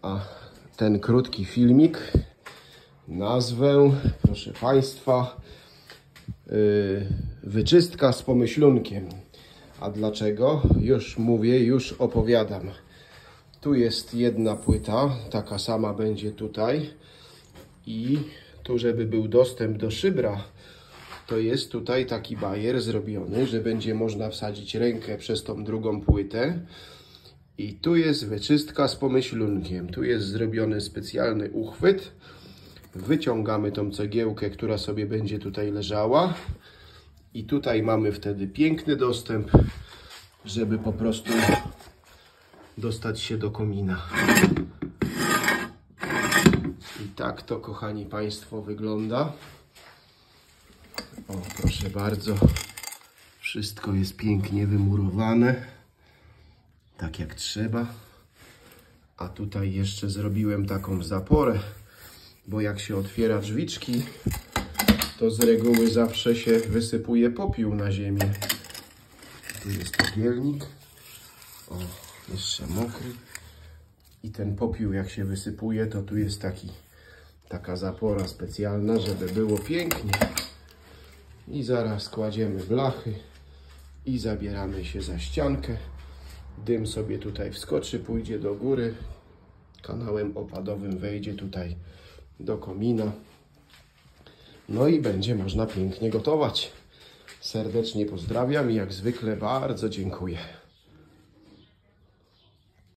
A ten krótki filmik nazwę, proszę Państwa, wyczystka z pomyślunkiem. A dlaczego? Już mówię, już opowiadam. Tu jest jedna płyta, taka sama będzie tutaj. I tu, żeby był dostęp do szybra, to jest tutaj taki bajer zrobiony, że będzie można wsadzić rękę przez tą drugą płytę. I tu jest wyczystka z pomyślunkiem. Tu jest zrobiony specjalny uchwyt. Wyciągamy tą cegiełkę, która sobie będzie tutaj leżała. I tutaj mamy wtedy piękny dostęp, żeby po prostu dostać się do komina. I tak to, kochani Państwo, wygląda. O, proszę bardzo. Wszystko jest pięknie wymurowane. Tak jak trzeba. A tutaj jeszcze zrobiłem taką zaporę, bo jak się otwiera drzwiczki, to z reguły zawsze się wysypuje popiół na ziemię. Tu jest popielnik. O, jeszcze mokry. I ten popiół, jak się wysypuje, to tu jest taka zapora specjalna, żeby było pięknie. I zaraz kładziemy blachy i zabieramy się za ściankę. Dym sobie tutaj wskoczy, pójdzie do góry. Kanałem opadowym wejdzie tutaj do komina. No i będzie można pięknie gotować. Serdecznie pozdrawiam i jak zwykle bardzo dziękuję.